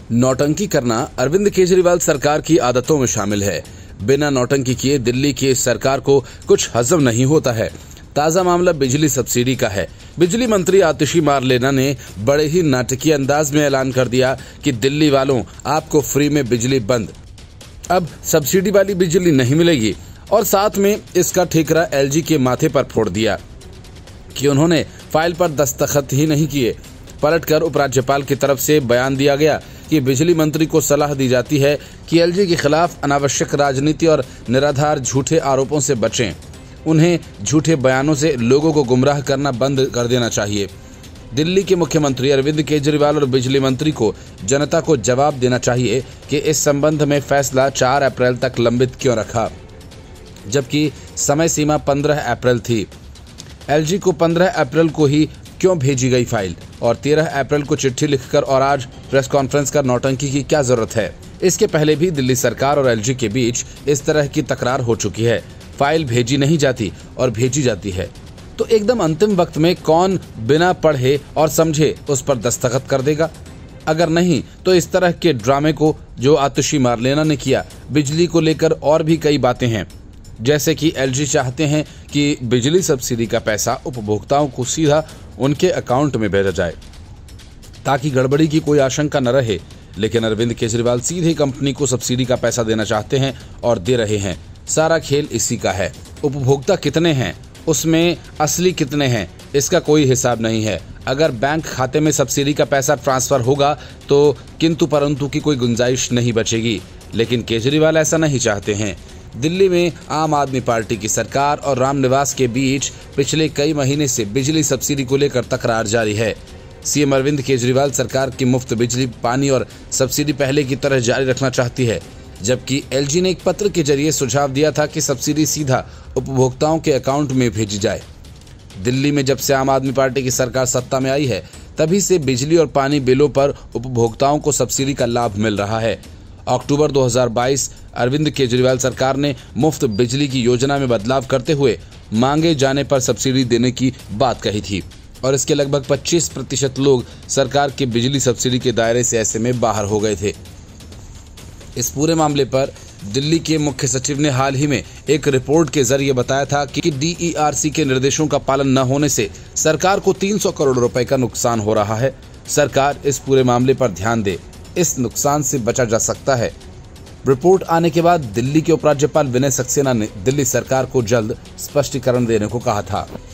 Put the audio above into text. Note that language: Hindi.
नौटंकी करना अरविंद केजरीवाल सरकार की आदतों में शामिल है। बिना नौटंकी किए दिल्ली की सरकार को कुछ हजम नहीं होता है। ताजा मामला बिजली सब्सिडी का है। बिजली मंत्री आतिशी मारलेना ने बड़े ही नाटकीय अंदाज में ऐलान कर दिया कि दिल्ली वालों, आपको फ्री में बिजली बंद, अब सब्सिडी वाली बिजली नहीं मिलेगी। और साथ में इसका ठिकरा एलजी के माथे पर फोड़ दिया कि उन्होंने फाइल पर दस्तखत ही नहीं किए। पलटकर उपराज्यपाल की तरफ से बयान दिया गया कि बिजली मंत्री को सलाह दी जाती है कि एलजी के खिलाफ अनावश्यक राजनीति और निराधार झूठे आरोपों से बचें। उन्हें झूठे बयानों से लोगों को गुमराह करना बंद कर देना चाहिए। दिल्ली के मुख्यमंत्री अरविंद केजरीवाल और बिजली मंत्री को जनता को जवाब देना चाहिए कि इस संबंध में फैसला 4 अप्रैल तक लंबित क्यों रखा, जबकि समय सीमा 15 अप्रैल थी। एलजी को 15 अप्रैल को ही क्यों भेजी गई फाइल और 13 अप्रैल को चिट्ठी लिखकर और आज प्रेस कॉन्फ्रेंस कर नौटंकी की क्या जरूरत है। इसके पहले भी दिल्ली सरकार और एलजी के बीच इस तरह की तकरार हो चुकी है। फाइल भेजी नहीं जाती और भेजी जाती है तो एकदम अंतिम वक्त में कौन बिना पढ़े और समझे उस पर दस्तखत कर देगा। अगर नहीं तो इस तरह के ड्रामे को जो आतिशी मारलेना ने किया, बिजली को लेकर और भी कई बातें हैं, जैसे कि एलजी चाहते हैं कि बिजली सब्सिडी का पैसा उपभोक्ताओं को सीधा उनके अकाउंट में भेजा जाए ताकि गड़बड़ी की कोई आशंका न रहे। लेकिन अरविंद केजरीवाल सीधे कंपनी को सब्सिडी का पैसा देना चाहते हैं और दे रहे हैं। सारा खेल इसी का है। उपभोक्ता कितने हैं, उसमें असली कितने हैं, इसका कोई हिसाब नहीं है। अगर बैंक खाते में सब्सिडी का पैसा ट्रांसफर होगा तो किंतु परंतु की कोई गुंजाइश नहीं बचेगी। लेकिन केजरीवाल ऐसा नहीं चाहते हैं। दिल्ली में आम आदमी पार्टी की सरकार और रामनिवास के बीच पिछले कई महीने से बिजली सब्सिडी को लेकर तकरार जारी है। सीएम अरविंद केजरीवाल सरकार की मुफ्त बिजली, पानी और सब्सिडी पहले की तरह जारी रखना चाहती है, जबकि एलजी ने एक पत्र के जरिए सुझाव दिया था कि सब्सिडी सीधा उपभोक्ताओं के अकाउंट में भेजी जाए। दिल्ली में जब से आम आदमी पार्टी की सरकार सत्ता में आई है, तभी से बिजली और पानी बिलों पर उपभोक्ताओं को सब्सिडी का लाभ मिल रहा है। अक्टूबर 2022 अरविंद केजरीवाल सरकार ने मुफ्त बिजली की योजना में बदलाव करते हुए मांगे जाने पर सब्सिडी देने की बात कही थी और इसके लगभग 25% लोग सरकार के बिजली सब्सिडी के दायरे से ऐसे में बाहर हो गए थे। इस पूरे मामले पर दिल्ली के मुख्य सचिव ने हाल ही में एक रिपोर्ट के जरिए बताया था कि डीईआरसी के निर्देशों का पालन न होने से सरकार को 300 करोड़ रुपए का नुकसान हो रहा है। सरकार इस पूरे मामले पर ध्यान दे, इस नुकसान से बचा जा सकता है। रिपोर्ट आने के बाद दिल्ली के उपराज्यपाल विनय सक्सेना ने दिल्ली सरकार को जल्द स्पष्टीकरण देने को कहा था।